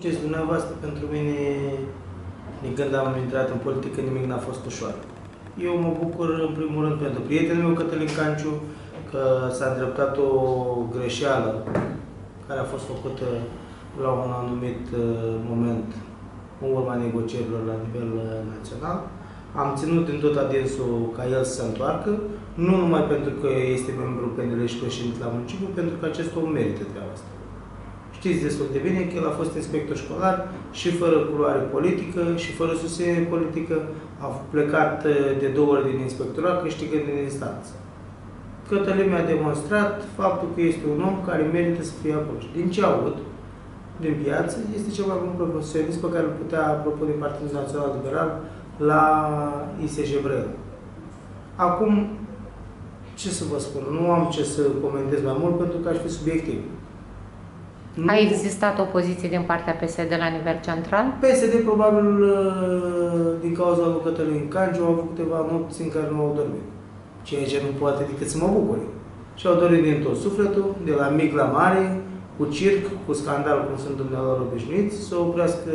știți dumneavoastră, pentru mine, de când am intrat în politică, nimic n-a fost ușor. Eu mă bucur, în primul rând, pentru prietenul meu, Cătălin Canciu, că s-a îndreptat o greșeală care a fost făcută la un anumit moment, în urma negocierilor la nivel național. Am ținut din tot adinsul ca el să se întoarcă, nu numai pentru că este membru PNL și președinte la municipiu, pentru că acest om merită treaba asta. Știți destul de bine că el a fost inspector școlar și fără culoare politică și fără susținere politică, a plecat de 2 ori din inspectorat, câștigând din instanță. Cătălin mi-a demonstrat faptul că este un om care merită să fie acolo. Din ce aud, din piață, este cel mai bun profesionist pe care îl putea propune Partidul Național Liberal la ISJ Brăila. Acum, ce să vă spun, nu am ce să comentez mai mult pentru că aș fi subiectiv. A existat opoziție din partea PSD la nivel central? PSD probabil din cauza lui Cătălin Canciu au avut câteva nopți în care nu au dormit. Ceea ce nu poate decât să mă bucure. Și au dorit din tot sufletul, de la mic la mare, cu circ, cu scandal, cum sunt dumneavoastră obișnuiți, să oprească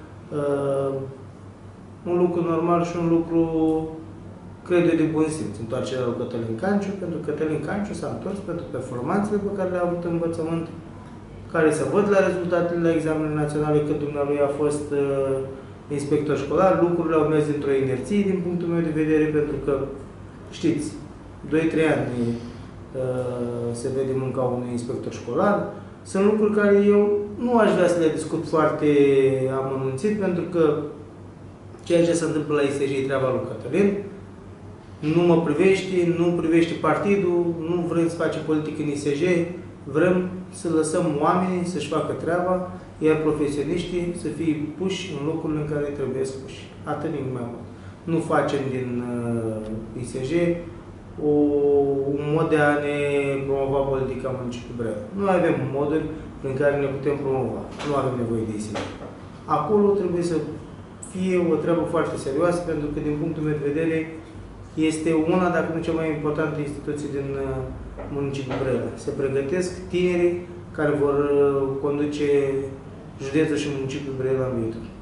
un lucru normal și un lucru, cred eu, de bun simț. Întoarcerea lui Cătălin Canciu, pentru că Cătălin Canciu s-a întors pentru performanțele pe care le-a avut în învățământ, care se văd la rezultatele la examenele naționale, că dumnealui a fost inspector școlar, lucrurile au mers într-o inerție din punctul meu de vedere, pentru că, știți, 2-3 ani se vede munca unui inspector școlar. Sunt lucruri care eu nu aș vrea să le discut foarte amănunțit, pentru că ceea ce se întâmplă la ISJ e treaba lui Cătălin, nu mă privește, nu privește partidul, nu vrem să facem politică în ISJ, vrem să lăsăm oamenii să-și facă treaba, iar profesioniștii să fie puși în locurile în care trebuie să puși. Atât nimic mai mult. Nu facem din ISJ un mod de a ne promova politica municipiului Brăila. Noi avem moduri prin care ne putem promova. Nu avem nevoie de ISJ. Acolo trebuie să fie o treabă foarte serioasă, pentru că, din punctul meu de vedere, este una, dacă nu cea mai importantă instituție din municipiul Brăila. Se pregătesc tinerii care vor conduce județul și municipiul Brăila în viitor.